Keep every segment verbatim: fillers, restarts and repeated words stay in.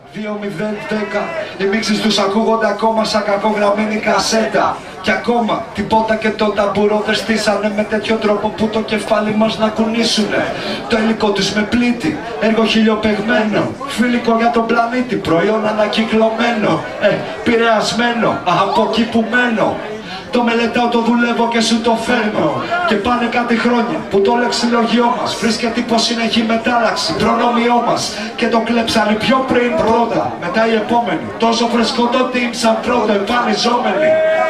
δύο μηδέν δέκα. Οι μίξεις τους ακούγονται ακόμα σαν κακογραμμένη κασέτα. Κι ακόμα τίποτα και το ταμπουρό δεν στήσανε με τέτοιο τρόπο που το κεφάλι μας να κουνήσουνε. Το υλικό τους με πλήτη, έργο χιλιοπεγμένο, φιλικό για τον πλανήτη, προϊόν ανακυκλωμένο, ε, πειραιασμένο, από εκεί που μένω. Το μελετάω, το δουλεύω και σου το φέρνω. Και πάνε κάτι χρόνια που το λεξιλογιό μας βρίσκεται πως συνεχή μετάλλαξη, προνόμιό μας. Και το κλέψανε πιο πριν πρώτα, μετά οι επόμενοι. Τόσο φρεσκό το team σαν πρώτο εμφανιζόμενοι.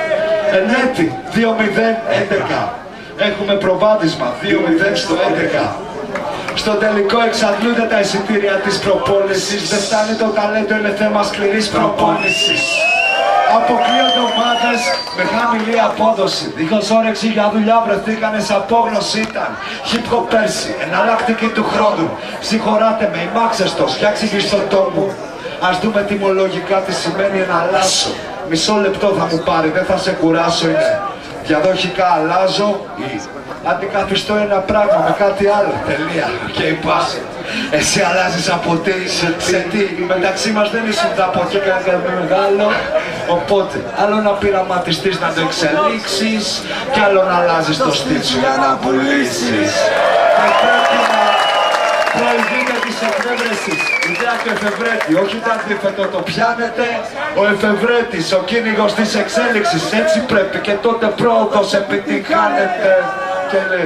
Ενέτη δύο μηδέν έντεκα. Έχουμε προβάδισμα δύο μηδέν στο έντεκα. Στο τελικό εξαντλούνται τα εισιτήρια της προπόνησης. Δεν φτάνει το ταλέντο, είναι θέμα σκληρής προπόνησης. Αποκλείονται ομάδες με χαμηλή απόδοση. Δίχως όρεξη για δουλειά βρεθήκανε σε απόγνωση. Ήταν hip hop πέρσι, εναλλακτική του χρόνου. Συγχωράτε με, είμαι άξεστος, φτιάξει στον τόπο. Ας δούμε τιμολογικά τι σημαίνει να αλλάσω. Μισό λεπτό θα μου πάρει, δεν θα σε κουράσω. Είναι διαδοχικά αλλάζω ή αντικαθιστώ ένα πράγμα με κάτι άλλο. Τελεία. Και η πάση. Εσύ αλλάζεις από τι σε τι. Μεταξύ μας δεν ήσουν τα από εκεί κάτι μεγάλο. Οπότε, άλλο να πειραματιστείς να το εξελίξεις και άλλο να αλλάζεις το στυλ σου για να πουλήσεις. Και πρέπει να προηγείται της εφεύρεσης. Ιδέα του εφευρέτη, όχι το αντίθετο το πιάνετε. Ο εφευρέτης, ο κυνηγός της εξέλιξης, έτσι πρέπει και τότε πρόοδος επιτυχάνεται. Και λέει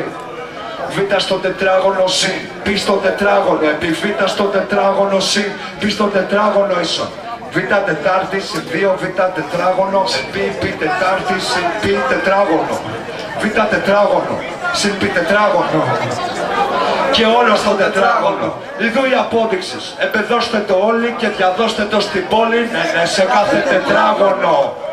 Β στο τετράγωνο συν, π στο τετράγωνο, επί Β στο τετράγωνο συν, π στο τετράγωνο ίσον. Β τετάρτη συν δύο Β τετράγωνο, επί π τετάρτη συν π τετράγωνο. Β τετράγωνο συν π τετράγωνο. Και όλο στο τετράγωνο. Ιδού οι απόδειξεις. Εμπεδώστε το όλοι και διαδώστε το στην πόλη, ναι, ναι, σε κάθε τετράγωνο.